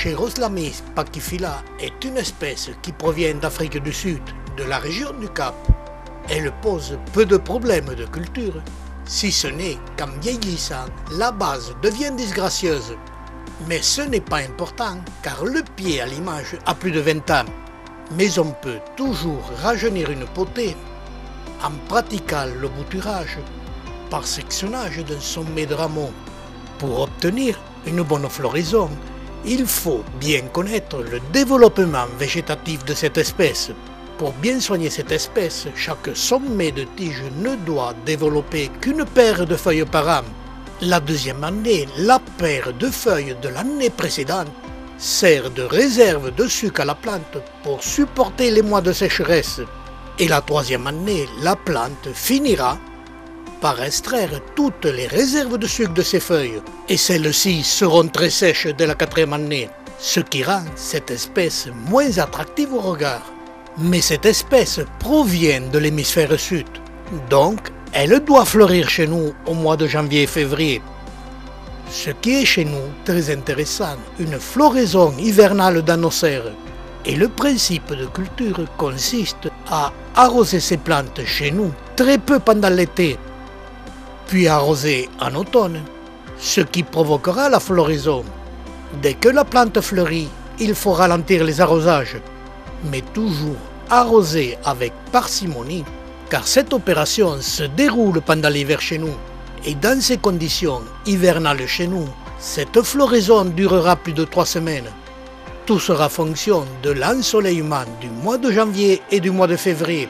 Cheiroslamis pachyphylla est une espèce qui provient d'Afrique du Sud, de la région du Cap. Elle pose peu de problèmes de culture, si ce n'est qu'en vieillissant, la base devient disgracieuse. Mais ce n'est pas important, car le pied à l'image a plus de 20 ans. Mais on peut toujours rajeunir une potée en pratiquant le bouturage par sectionnage d'un sommet de rameau. Pour obtenir une bonne floraison, il faut bien connaître le développement végétatif de cette espèce. Pour bien soigner cette espèce, chaque sommet de tige ne doit développer qu'une paire de feuilles par an. La deuxième année, la paire de feuilles de l'année précédente sert de réserve de sucre à la plante pour supporter les mois de sécheresse. Et la troisième année, la plante finira par extraire toutes les réserves de sucre de ses feuilles. Et celles-ci seront très sèches dès la quatrième année, ce qui rend cette espèce moins attractive au regard. Mais cette espèce provient de l'hémisphère sud, donc elle doit fleurir chez nous au mois de janvier et février. Ce qui est chez nous très intéressant, une floraison hivernale dans nos serres. Et le principe de culture consiste à arroser ces plantes chez nous très peu pendant l'été, puis arroser en automne, ce qui provoquera la floraison. Dès que la plante fleurit, il faut ralentir les arrosages, mais toujours arroser avec parcimonie, car cette opération se déroule pendant l'hiver chez nous. Et dans ces conditions hivernales chez nous, cette floraison durera plus de 3 semaines. Tout sera fonction de l'ensoleillement du mois de janvier et du mois de février.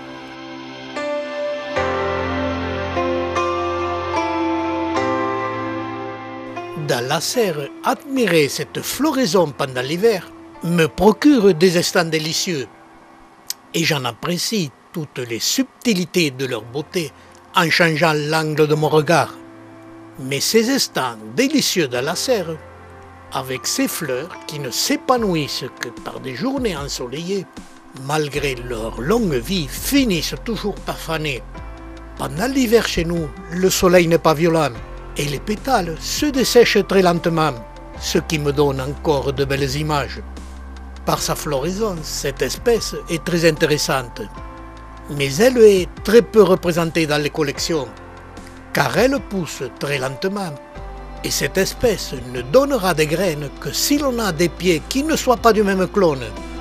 Dans la serre, admirer cette floraison pendant l'hiver me procure des instants délicieux. Et j'en apprécie toutes les subtilités de leur beauté en changeant l'angle de mon regard. Mais ces instants délicieux dans la serre, avec ces fleurs qui ne s'épanouissent que par des journées ensoleillées, malgré leur longue vie, finissent toujours par faner. Pendant l'hiver chez nous, le soleil n'est pas violent et les pétales se dessèchent très lentement, ce qui me donne encore de belles images. Par sa floraison, cette espèce est très intéressante, mais elle est très peu représentée dans les collections, car elle pousse très lentement. Et cette espèce ne donnera des graines que si l'on a des pieds qui ne soient pas du même clone.